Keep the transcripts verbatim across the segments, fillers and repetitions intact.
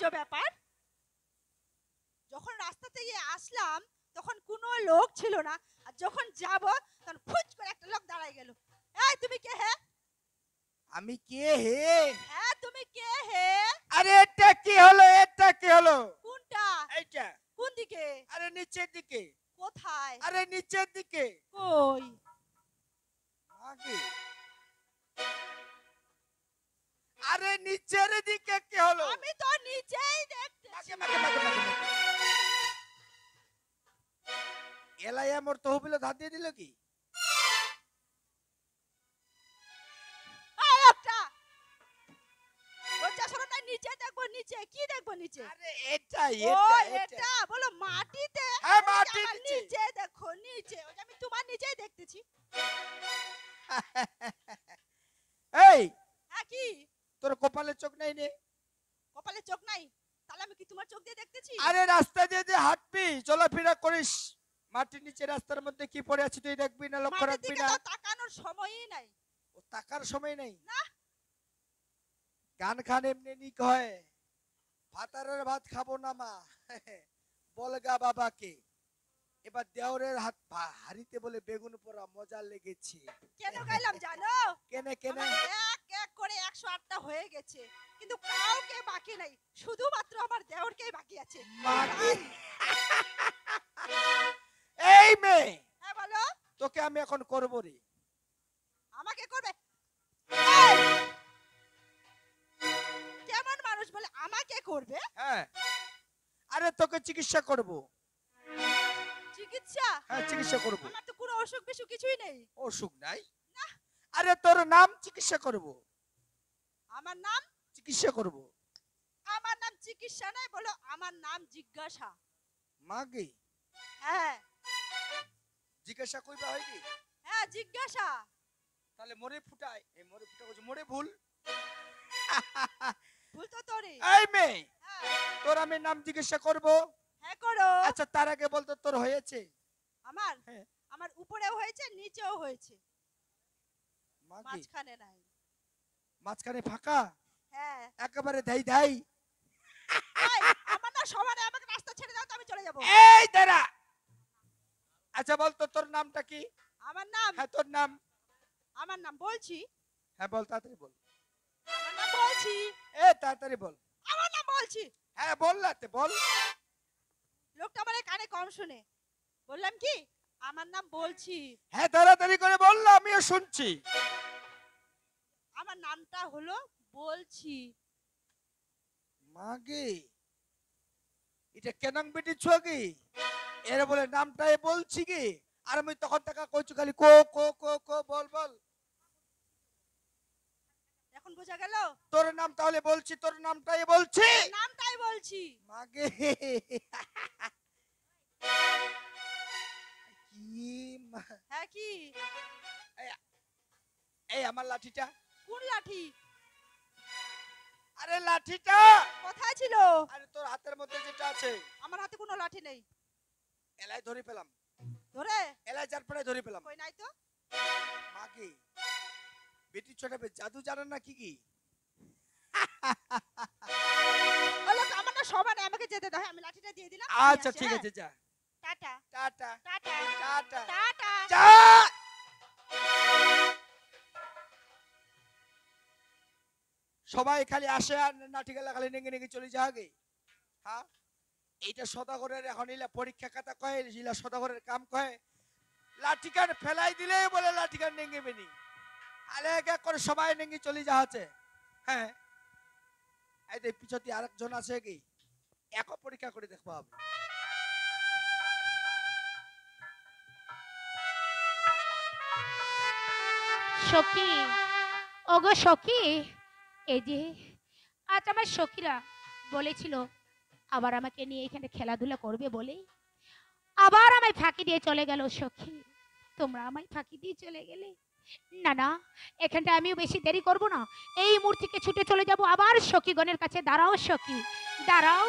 ব্যাপার, যখন রাস্তা থেকে আসলাম তখন কোনো লোক ছিল না, আর যখন যাব তখন ফুচ করে একটা লোক দাঁড়ায় গেল। এই তুমি কে হে? আমি কে হে? হ্যাঁ তুমি কে হে? আরে এটা কি হলো? এটা কি হলো? কোনটা? এইটা। কোন দিকে? আরে নিচের দিকে। কোথায়? আরে নিচের দিকে। কই? আগে। আরে নিচের দিকে কি হলো? আমি তো নিচেই দেখতেছি। মাকে মাকে মাকে মাকে মাকে। এলাই আমার তহবিলে ধার দিয়ে দিল কি? এই একটা লজ্জা শরম নাই, নিচে দেখবো। নিচে কি দেখবো? নিচে আরে এটা ও এটা এটা। এটা বলো মাটিতে। হ্যাঁ, ওই যে মাটির আমার নিচে। নিচে দেখো, নিচে। ওই যে আমি তোমার নিচেই দেখতেছি। এই হ্যাঁ কি? তোর কপালে চোখ নাই রে? কপালে চোখ নাই? তাহলে আমি কি তোমার চোখ দিয়ে দেখতেছি? আরে রাস্তা দিয়ে যে হাঁটবি, চলাফেরা করিস, মাটির নিচে রাস্তার মধ্যে কি পড়ে আছে তুই দেখবি না, লক্ষ্য মাটির রাখবি দিকে না? তো তাকানোর সময়ই নাই। ও টাকার সময় নেই না। গান খান এমনি নিক হয়, ভাতারের ভাত খাবো না মা বলগা বাবাকে। এবার দেওরের হাত হাড়িতে বলে বেগুন পোড়া মজা লেগেছে। কেন গাইলাম জানো? কেনে কেনে? আমার এক এক করে একশো আটটা হয়ে গেছে, কিন্তু কাউকে বাকি নাই, শুধুমাত্র আমার দেওরকেই বাকি আছে। মাগি। এই মেয়ে, হ্যাঁ বলো। তোকে আমি এখন করবো রে। আমাকে করবে? এই! কেমন মানুষ বলে আমাকে করবে? হ্যাঁ, আরে তোকে চিকিৎসা করব। চিকিৎসা? হ্যাঁ চিকিৎসা করব। আমার তো কোনো অসুখ বিসুখ কিছুই নেই। অসুখ নাই? না। আরে তোর নাম চিকিৎসা করব। আমার নাম? চিকিৎসা করব। আমার নাম চিকিৎসা নয়, বলো আমার নাম জিজ্ঞাসা। মাগি। হ্যাঁ জিজ্ঞাসা কইবা হয় কি? হ্যাঁ জিজ্ঞাসা। তাহলে মরে ফুটাই, এই মরে ফুটা কইছে মরে ভুল। ভুল তো তোরই। এই মেয়ে, হ্যাঁ তোর আমি নাম জিজ্ঞাসা করব। হ্যাঁ করো। আচ্ছা তার আগে বলতো তোর হয়েছে? আমার হ্যাঁ। আমার উপরেও হয়েছে, নিচেও হয়েছে, মাগি। মাঝখানে নাই। মাঝখানে ফাঁকা? হ্যাঁ। একেবারে ধাই ধাই। এই, আমার না সমানে, আমাকে রাস্তা ছেড়ে দাও তো আমি চলে যাব। এই দাঁড়া। আচ্ছা বলতো তোর নামটা কি? আমার নাম? হ্যাঁ তোর নাম। আমার নাম বলছি। হ্যাঁ বল তাড়াতাড়ি বল। আমার নাম বলছি। এ তাড়াতাড়ি বল। আমার নাম বলছি। হ্যাঁ বল লাতে বল। লোকটা আমার কানে কম শুনে। বললাম কি আমার নাম বলছি। হ্যাঁ তাড়াতাড়ি করে বল, আমিও শুনছি। আমার নামটা হলো বলছি। মাগে, এটা কেনাং বেটি ছুয়াগি? এর বলে নামটাই বলছি কি? আর আমি তখন টাকা কইছু খালি কো কো কো কো বল বল। এখন বোঝা গেল? তোর নাম তাহলে বলছি, তোর নামটাই বলছি। নামটাই বলছি। মাগে কি মা- হ্যাঁ কি? এই আমার লাঠিটা। কোন লাঠি? আরে লাঠিটা। কোথায় ছিল? আরে তোর হাতের মধ্যে যেটা আছে। আমার হাতে কোনো লাঠি নেই। এলাই ধরে পেলাম। ধরে? এলাই যার পরে ধরে পেলাম। কই নাই তো। মাগে, বেটি ছোটাবে জাদু জানেন না কি কি? বলো তো আমার না সমানে, আমাকে যেতে দাও। হ্যাঁ, আমি লাঠিটা দিয়ে দিলাম। আচ্ছা ঠিক আছে যা। Tata tata tata tata tata. যা। সবাই খালি আসে আর নাটি গেলা খালি নেঙ্গে নেঙ্গে চলে যাগে। হ্যাঁ এইটা সদাগরের এখন ইলা পরীক্ষা খাতা কয়, ইলা সদাগরের কাম কয়। লাঠিকান ফেলাই দিলে বলে লাঠিকান নেঙ্গে বেনি। আরে এক এক করে সবাই নেঙ্গে চলে যাচ্ছে। হ্যাঁ এই যে পিছতি আরেকজন আছে কি, এক পরীক্ষা করে দেখবো হবে। সখী, ওগো সখী, এই যে আজ আমার সখীরা বলেছিল আবার আমাকে নিয়ে এখানে খেলাধুলা করবে বলে আবার আমায় ফাঁকি দিয়ে চলে গেল। সখী, তোমরা আমায় ফাঁকি দিয়ে চলে গেলে। না না, এখানটা আমিও বেশি দেরি করব না, এই মুহূর্তে ছুটে চলে যাব আবার সখীগণের কাছে। দাঁড়াও সখী, দাঁড়াও।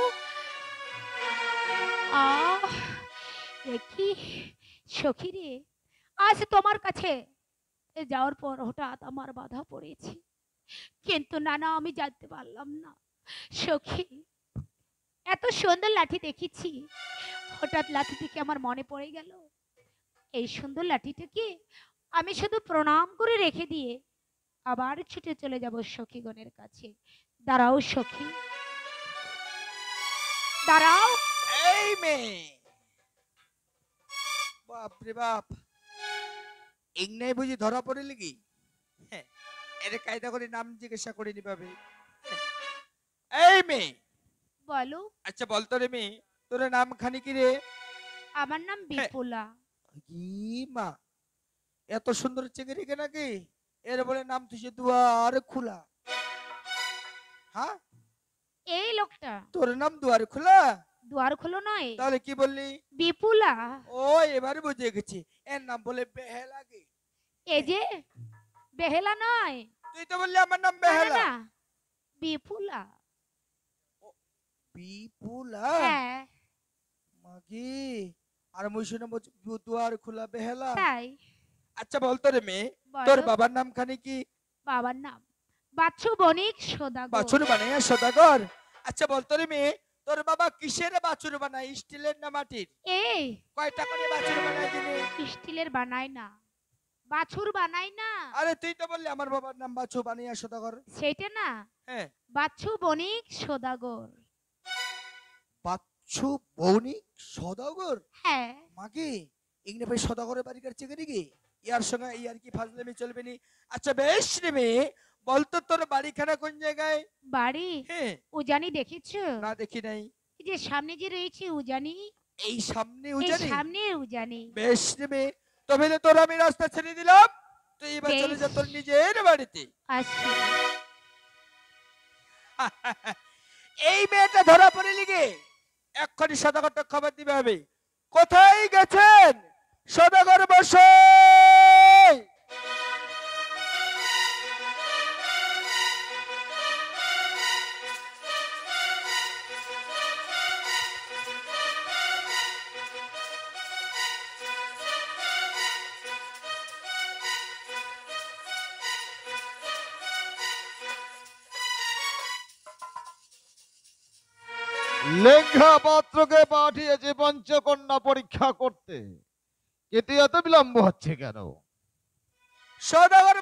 আহ কি সখী রে, আজ তোমার কাছে যাওয়ার পর হঠাৎ আমার বাধা পড়েছে, কিন্তু না না আমি জানতে পারলাম না। সখী, এত সুন্দর লাঠি দেখেছি, হঠাৎ লাঠি থেকে আমার মনে পড়ে গেল এই সুন্দর লাঠিটাকে আমি শুধু প্রণাম করে রেখে দিয়ে আবার ছুটে চলে যাব সখীগণের কাছে। দাঁড়াও সখী, দাঁড়াও। এই মেয়ে, বাপ রে বাপ, ইংনাই বুঝি ধরা পড়ে লিগি? হ্যাঁ, এর কায়দা করে নাম জিজ্ঞাসা করে নিবাবে। এই মেয়ে, বলো। আচ্ছা বলতো রে মেয়ে, তোর নাম খানি কি রে? আমার নাম বিপুলা। কি মা, এত সুন্দর চেঙ্গেরি কে নাকি? এর বলে নাম তুই দুয়ার খোলা। হ্যাঁ, এই লোকটা তোর নাম দুয়ার খোলা? দুয়ার খোলো নয়, তাহলে কি বললি? বিপুলা। ও, এবারে বুঝে গেছি, এর নাম বলে বেহেলা গে। এই যে বেহেলা নয়, তুই তো বললি আমার নাম না, না, বেহেলা। না, বিপুলা। বিপুলা? হ্যাঁ, মাগি, আর মুই শুনে বলছি দুয়ার খোলা বেহেলা। তাই। আচ্ছা বলতো রে মেয়ে, বলো। তোর বাবার নাম খানি কি? বাবার নাম বাচ্চু বণিক সদাগর। বাছুর বানায় সদাগর। আচ্ছা বলতো রে মেয়ে, তোর বাবা কিসের বাছুর বানায়, স্টিলের না মাটির? এই কয়টা করে বাছুর বানায় দিনে? স্টিলের বানায় না, বাছুর বানায় না। আরে তুই তো বললি আমার বাবার নাম বাছু বানিয়া সদাগর। সেটা না, হ্যাঁ, বাচ্চু বণিক সদাগর। বাচ্চু বৌনিক সদাগর? হ্যাঁ, মাগি, ইংনে ভাই সদাগরের বাড়ি কাছে গেলি কি? ইয়ার সঙ্গে ইয়ার কি ফাজলামি চলবে নি? আচ্ছা বেশ রে মেয়ে, বলতো তোর বাড়িখানা কোন জায়গায়? বাড়ি হ্যাঁ, উজানি দেখেছো? না দেখি নাই। এই যে সামনে যে রয়েছে উজানি, এই সামনে এই উজানি? সামনে উজানি। বেশ রে মেয়ে, তবে তোর আমি রাস্তা ছেড়ে দিলাম, তুই এবার চলে যা বেশ। তোর নিজের বাড়িতে। আচ্ছা, এই মেয়েটা ধরা পড়ে লিগে এক্ষুনি সদাগরটা খবর দিবে হবে। কোথায় গেছেন সদাগর মশাই? লেঙ্গা পাত্রকে পাঠিয়েছে পঞ্চকন্যা পরীক্ষা করতে, কিন্তু এত বিলম্ব হচ্ছে কেন? সদাগর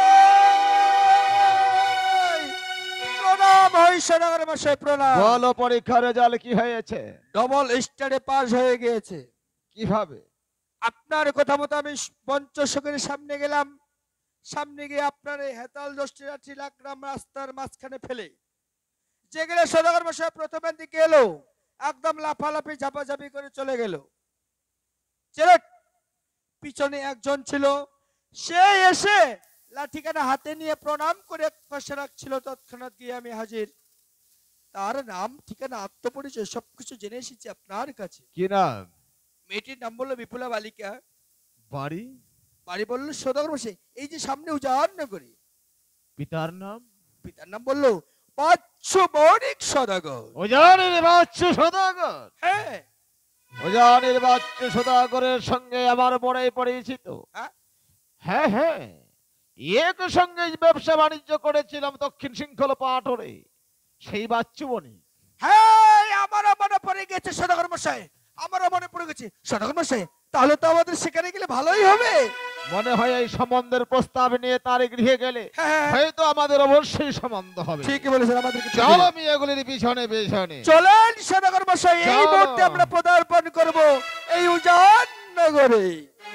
মশাই প্রণাম, হয় সদাগর মশাই প্রণাম। বলো, পরীক্ষার রেজাল্ট কি হয়েছে? ডবল স্টারে পাস হয়ে গিয়েছে। কিভাবে? আপনার কথা মতো আমি পঞ্চশকের সামনে গেলাম, সামনে গিয়ে আপনার এই হেতাল দশটি লাকড়াম রাস্তার মাঝখানে ফেলে যেগুলো সদাগর মশাই প্রথমের দিকে এলো, একদম লাফালাফি ঝাপাঝাপি করে চলে গেল। ছেলে পিছনে একজন ছিল, সে এসে লাঠিখানা হাতে নিয়ে প্রণাম করে পাশে রাখছিল, তৎক্ষণাৎ গিয়ে আমি হাজির। তার নাম, ঠিকানা, আত্মপরিচয় সবকিছু জেনে এসেছি আপনার কাছে। কি নাম? মেয়েটির নাম বললো বিপুলা বালিকা। বাড়ি? বাড়ি বললো সদাগর মশাই এই যে সামনে উজান নগরী। পিতার নাম? পিতার নাম বললো বাচ্চু বণিক সদাগর। ওজানের বাচ্চু সদাগর? হ্যাঁ, ওজানের বাচ্চু সদাগরের সঙ্গে আমার বড় পরিচিত। হ্যাঁ? হ্যাঁ হ্যাঁ, এক সঙ্গে ব্যবসা বাণিজ্য করেছিলাম দক্ষিণ শৃঙ্খল পাটরে, সেই বাচ্চু বনি। হ্যাঁ, আমারও মনে পড়ে গেছে সদাগর মশাই, আমারও মনে পড়ে গেছে সদাগর মশাই। তাহলে তো আমাদের সেখানে গেলে ভালোই হবে। মনে হয় এই সম্বন্ধের প্রস্তাব নিয়ে তার গৃহে গেলে হ্যাঁ, হয়তো আমাদের অবশ্যই সম্বন্ধ হবে। ঠিকই বলেছেন, আমাদেরকে চলো আমি এগুলির পিছনে পিছনে। চলেন সদাগর মশাই, এই চলো। মুহূর্তে আমরা পদার্পণ করব এই উজান নগরে।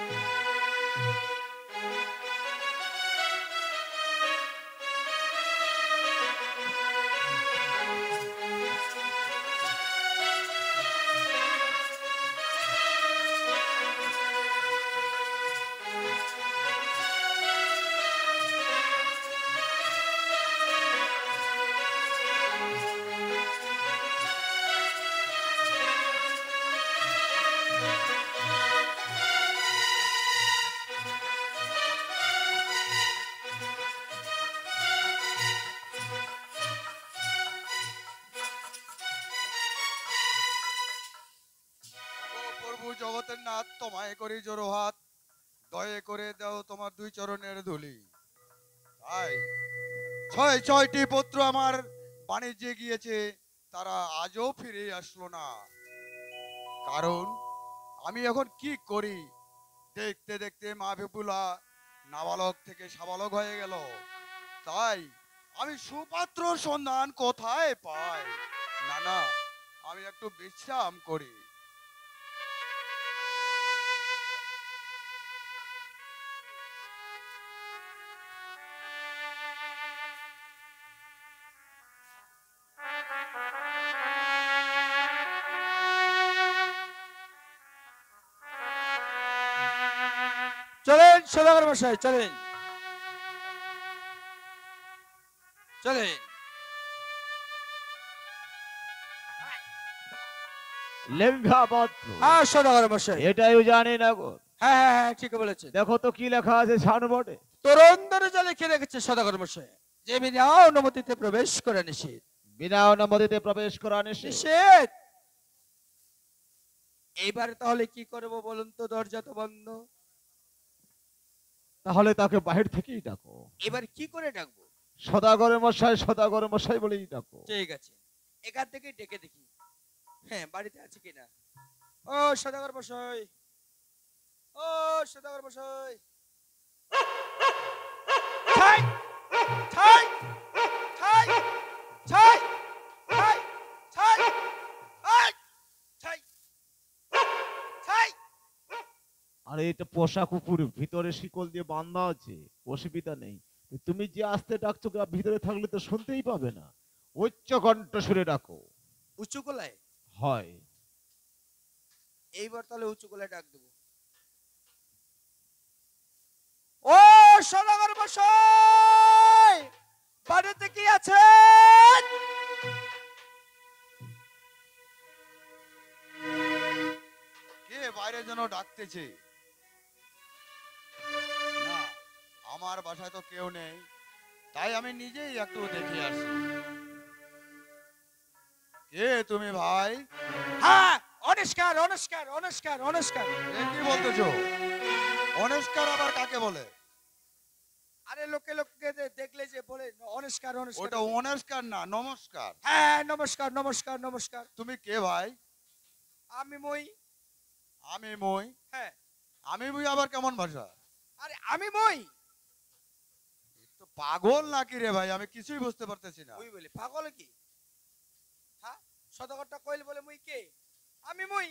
প্রভু জগতের নাথ, তোমায় করি জোড়ো হাত, দয়ে করে দাও তোমার দুই চরণের ধুলি। তাই ছয় ছয়টি পুত্র আমার বাণিজ্যে গিয়েছে, তারা আজও ফিরে আসলো না। কারণ আমি এখন কি করি? দেখতে দেখতে মাহবুবুল্লাহ নাবালক থেকে সাবালক হয়ে গেল। তাই আমি সুপাত্র সন্ধান কোথায় পাই? না না, আমি একটু বিশ্রাম করি। চলেন সদাগর মশাই, চলেন চলেন। লেঙ্গা পাত্র, হ্যাঁ সদাগর মশাই, এটাই জানি না গো। হ্যাঁ হ্যাঁ হ্যাঁ ঠিক বলেছেন। দেখো তো কি লেখা আছে সাইনবোর্ডে। তরুণদের যা লিখে রেখেছে সদাগর মশাই, যে বিনা অনুমতিতে প্রবেশ করে নিষেধ। বিনা অনুমতিতে প্রবেশ করা নিষেধ। নিষেধ। এইবারে তাহলে কি করব বলুন তো? দরজা তো বন্ধ। তাহলে তাকে বাহির থেকেই ডাকো। এবার কি করে ডাকবো? সদাগর মশাই, সদাগর মশাই বলেই ডাকো। ঠিক আছে, এখান থেকে ডেকে দেখি হ্যাঁ বাড়িতে আছে কিনা। ও সদাগর মশাই, ও সদাগর মশাই। ছাই ছাই ছাই ছাই ছাই ছাই আই ছাই ছাই। আরে এটা পোষা কুকুর, ভিতরে শিকল দিয়ে বাঁধা আছে, অসুবিধা নেই। তুমি যে আস্তে ডাকছো, ভিতরে থাকলে তো শুনতেই পাবে না। উচ্চ কণ্ঠ সুরে ডাকো। উঁচু গলায়? হয়। এইবার তাহলে উঁচু গলায় ডাক দেবো। ও সদাগর মশাই, বাড়িতে কি আছেন? কে বাইরে যেন ডাকতেছে? না, আমার বাসায় তো কেউ নেই, তাই আমি নিজেই একটু দেখে আসি। কে তুমি ভাই? হ্যাঁ অনুষ্কার অনুষ্কার অনুষ্কার অনুষ্কার। এ কি বলতেছো? অনস্কার আবার কাকে বলে? আরে লোকে লোকে দে- দেখলে যে বলে অনুষ্কার অনুষ্কার। ওটা অনস্কার না, নমস্কার। হ্যাঁ নমস্কার নমস্কার নমস্কার। তুমি কে ভাই? আমি মই। আমি মই? হ্যাঁ। আমি মই আবার কেমন ভাষা? আরে আমি মই। তো পাগল নাকি রে ভাই? আমি কিছুই বুঝতে পারতেছি না। মই বলে পাগল কি? হ্যাঁ সদাগরটা কইল বলে মই কে? আমি মই।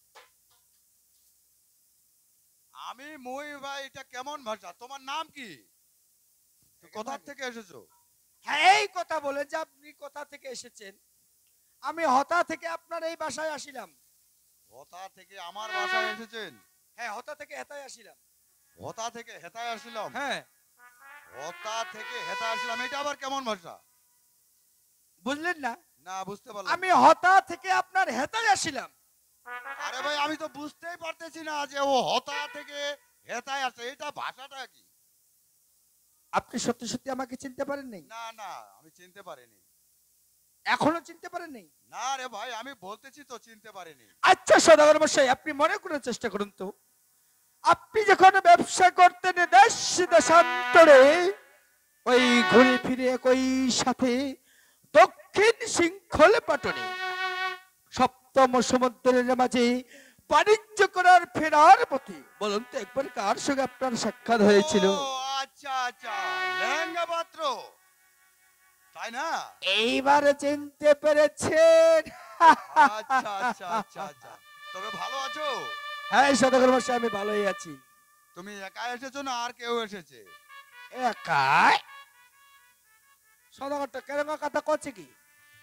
আমি মই ভাই, এটা কেমন ভাষা? তোমার নাম কি? তো কোথা থেকে এসেছো? হ্যাঁ এই কথা বলে যে আপনি কোথা থেকে এসেছেন। আমি হতা থেকে আপনার এই বাসায় আসিলাম। হতা থেকে আমার বাসায় এসেছেন? হ্যাঁ হতা থেকে হেতায় আসিলাম। হতা থেকে হেতায় আসলাম? হ্যাঁ। হতা থেকে হেতায় আসলাম, এটা আবার কেমন ভাষা? বুঝলেন না? না, বুঝতে পারলাম। আমি হতা থেকে আপনার হেতায় আসিলাম। আরে ভাই, আমি তো বুঝতেই পারতেছি না যে ও হতা থেকে হেতায় আসে, এটা ভাষাটা কি? আপনি সত্যি সত্যি আমাকে চিনতে পারেন নাই? না না, আমি চিনতে পারিনি। এখনো চিনতে পারেন নাই? না রে ভাই, আমি বলতেছি তো চিনতে পারিনি। আচ্ছা সদাগর মশাই, আপনি মনে করার চেষ্টা করুন তো। আপনি যখন ব্যবসা করতেন দেশ দেশান্তরে, ওই ঘুরে ফিরে একই সাথে দক্ষিণ শৃঙ্খল পাটনে সপ্তম সমুদ্রের মাঝে বাণিজ্য করার ফেরার পথে বলুন তো একবার কার সঙ্গে আপনার সাক্ষাৎ হয়েছিল? ও আচ্ছা আচ্ছা, লেহেঙ্গা পাত্র, তাই না? এইবারে চিনতে পেরেছেন? আচ্ছা আচ্ছা আচ্ছা আচ্ছা, তবে ভালো আছো? হ্যাঁ সদাগর মশাই, আমি ভালোই আছি। তুমি একা এসেছো না আর কেউ এসেছে? একাই? সদাগরটা কেরঙ্গা কথা করছে কি?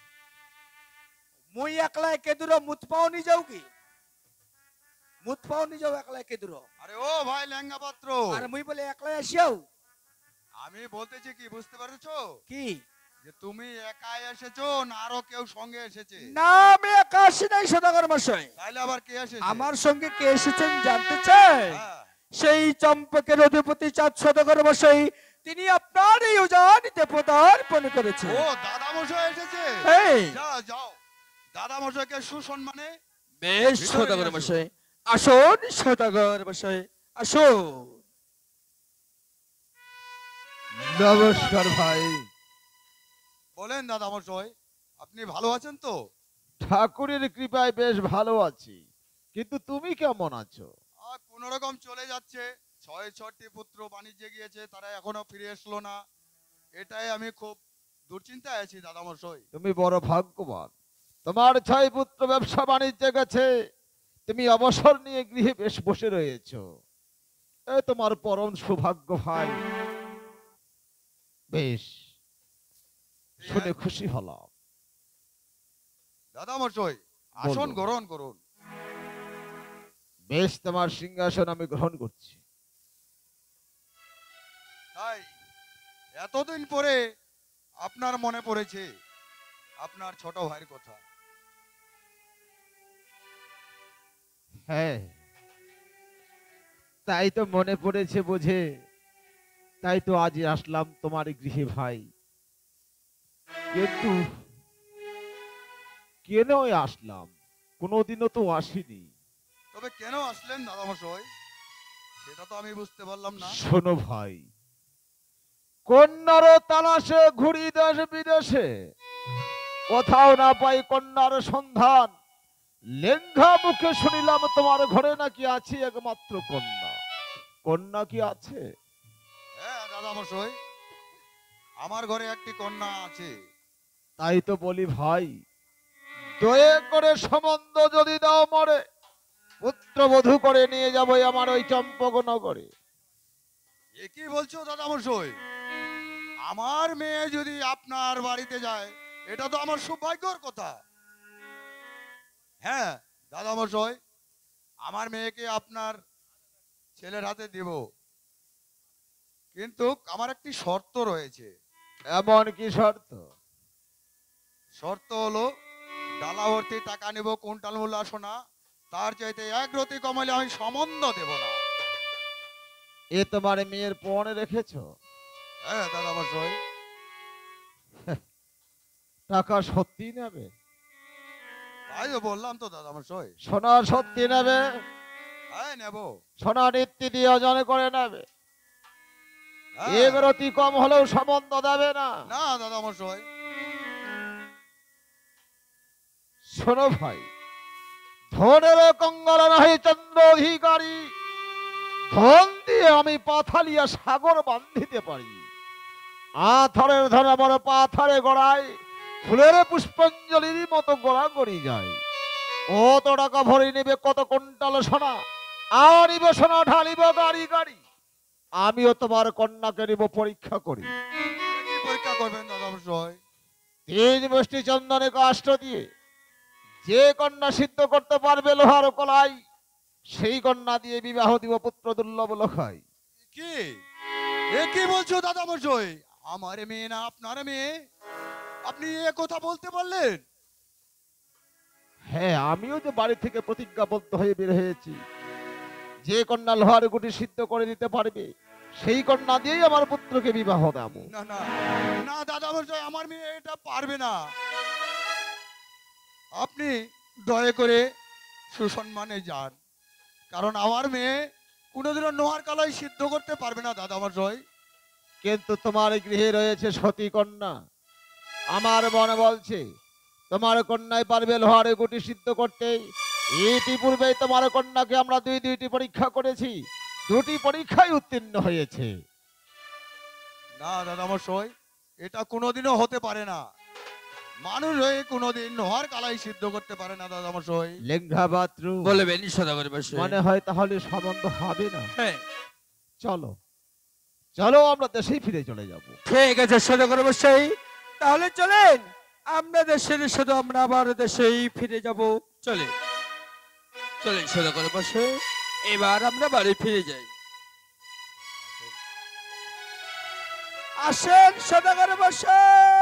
মুই একলাই কেদুর মুত পাও নি যাও কি? মুত পাও নি যাও একলাই কেদুর? আরে ও ভাই লেহেঙ্গা পাত্র, আর মুই বলে একলাই আসিয়াও? আমি বলতেছি কি, বুঝতে পারছো কি? যে তুমি একাই এসেছো না আরো কেউ সঙ্গে এসেছে? না আমি একা আসি নাই সদাগর মশাই। তাইলে আবার কে এসেছে? আমার সঙ্গে কে এসেছেন জানতে চাই? হ্যাঁ। সেই চম্পকের অধিপতি চাঁদ সদাগর মশাই, তিনি আপনার এই উজানিতে পদার্পণ করেছে। ও দাদা মশাই এসেছে? এই যাও যাও, দাদা মশাইকে সুসম্মানে বেশ ভিতরে সদাগর নিয়ে আসো। মশাই, আসুন সদাগর মশাই আসুন। নমস্কার ভাই। বলেন দাদা মশাই। আপনি ভালো আছেন তো? ঠাকুরের কৃপায় বেশ ভালো আছি, কিন্তু তুমি কেমন আছো? আর কোন রকম চলে যাচ্ছে। ছয় ছটি পুত্র বাণিজ্যে গিয়েছে, তারা এখনো ফিরে আসলো না। এটাই আমি খুব দুশ্চিন্তায় আছি দাদামশাই। তুমি বড় ভাগ্যবান, তোমার ছয় পুত্র ব্যবসা বাণিজ্যে গেছে, তুমি অবসর নিয়ে গৃহে বেশ বসে রয়েছো। এ তোমার পরম সৌভাগ্য ভাই। বেশ, শুনে খুশি হলাম। দাদামশাই, আসন বলো। গ্রহণ করুন। বেশ, তোমার সিংহাসন আমি গ্রহণ করছি। তাই এতদিন পরে আপনার মনে পড়েছে আপনার ছোট ভাইয়ের কথা। হ্যাঁ, তাই তো মনে পড়েছে বুঝে, তাই তো আজ আসলাম তোমার গৃহে ভাই। কিন্তু কেন আসলাম? কোনোদিনও তো আসিনি। তবে কেন আসলেন দাদামশাই, সেটা তো আমি বুঝতে পারলাম না। শোনো ভাই, কন্যার তালাশে ঘুরি দেশ বিদেশে, কোথাও না পাই কন্যার সন্ধান। লেঙ্ঘা মুখে শুনিলাম তোমার ঘরে নাকি আছে একমাত্র কন্যা। কন্যা কি আছে? হ্যাঁ দাদামশাই, আমার ঘরে একটি কন্যা আছে। তাই তো বলি ভাই, দয়ে করে সম্বন্ধ যদি দাও মরে, পুত্রবধূ করে নিয়ে যাবো আমার ওই চম্পকনগরে। এ কি বলছো দাদামশাই? আমার মেয়ে যদি আপনার বাড়িতে যায়, এটা তো আমার সৌভাগ্যর কথা। হ্যাঁ দাদামশাই, আমার মেয়েকে আপনার ছেলের হাতে দেব, কিন্তু আমার একটি শর্ত রয়েছে। এমন কি শর্ত? শর্ত হলো, ডালাভর্তি টাকা নেব কুইন্টাল মূল্য সোনা, তার চাইতে এক রতি কমালে আমি সম্বন্ধ দেব না। এ তোমার মেয়ের পণে রেখেছো? হ্যাঁ দাদামশাই। টাকা সত্যি নেবে? তাই তো বললাম তো দাদামশাই। সোনা সত্যি নেবে? হ্যাঁ নেব। সোনা নীতি দিয়ে ওজন করে নেবে? হ্যাঁ। এক রতি কম হলেও সম্বন্ধ দেবে না? না দাদামশাই। শোনো ভাই, ধনের কঙ্গাল নাহি চন্দ্র অধিকারী, ধন দিয়ে আমি পাথালিয়া সাগর বান্ধিতে পারি। আথারের ধন আমার পাথারে গড়ায়, ফুলের পুষ্পাঞ্জলির মতো গোড়া গড়ি যায়। কত টাকা ভরে নেবে, কত কুইন্টাল সোনা, আর নিব সোনা ঢালিব গাড়ি গাড়ি। আমিও তোমার কন্যাকে নিব পরীক্ষা করি। কি পরীক্ষা করবেন দাদামশাই? তিন মুষ্টি চন্দনে কাষ্ঠ দিয়ে যে কন্যা সিদ্ধ করতে পারবে লোহার কলাই, সেই কন্যা দিয়ে বিবাহ দিব পুত্র দুর্লভ লখাই। কি এ কি বলছো দাদামশাই? আমার মেয়ে না আপনার মেয়ে, আপনি এ কথা বলতে পারলেন? হ্যাঁ, আমিও যে বাড়ি থেকে প্রতিজ্ঞাবদ্ধ হয়ে বের হয়েছি, যে কন্যা লোহার গুটি সিদ্ধ করে দিতে পারবে সেই কন্যা দিয়েই আমার পুত্রকে বিবাহ দেব। না না না দাদামশাই, আমার মেয়ে এটা পারবে না। আপনি দয়া করে সুসম্মানে যান, কারণ আমার মেয়ে কোনোদিনও নোহার কালাই সিদ্ধ করতে পারবে না দাদামশাই। কিন্তু তোমার গৃহে রয়েছে সতী কন্যা, আমার মনে বলছে তোমার কন্যাই পারবে লোহার গুটি সিদ্ধ করতে। ইতিপূর্বে তোমার কন্যাকে আমরা দুই দুইটি পরীক্ষা করেছি, দুটি পরীক্ষায় উত্তীর্ণ হয়েছে। না দাদামশাই, এটা কোনোদিনও হতে পারে না। মানুষ হয়ে কোনোদিন নোহার কালাই সিদ্ধ করতে পারে না দাদামশাই। লেঙ্ঘা বাত্রু বলবেন সদাগর মশাই। মনে হয় তাহলে সম্বন্ধ হবে না। হ্যাঁ, চলো চলো, আমরা দেশেই ফিরে চলে যাব। ঠিক আছে সদাগর মশাই, তাহলে চলেন আমরা দেশের শুধু আমরা আবার দেশেই ফিরে যাব। চলে চলেন সদাগর মশাই, এবার আমরা বাড়ি ফিরে যাই। আসেন সদাগর মশাই।